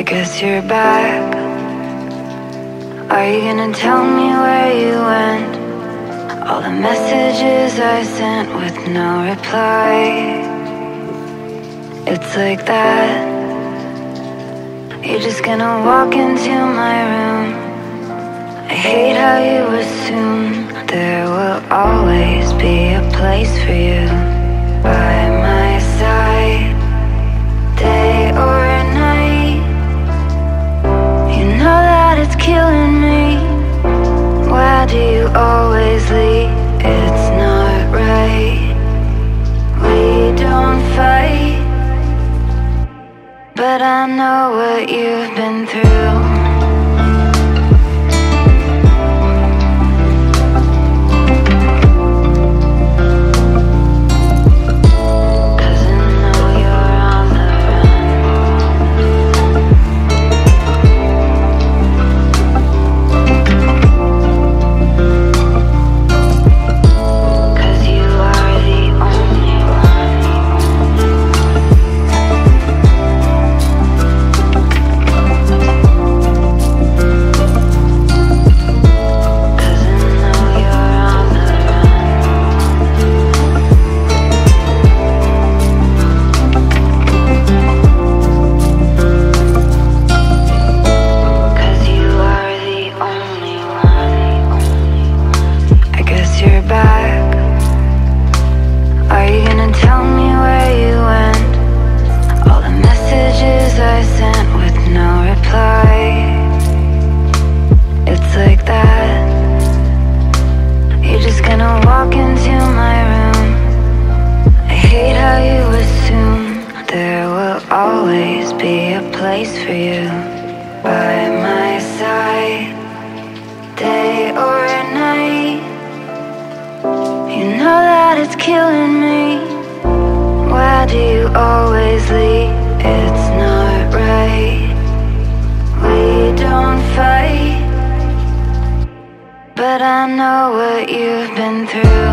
guess you're back. Are you gonna tell me where you went? All the messages I sent with no reply. It's like that. You're just gonna walk into my room. I hate how you assume there will always be a place for you by my side, day or night. You know that it's killing me. Why do you always leave? It's not right. We don't fight, but I know what you've been through. But I know what you've been through.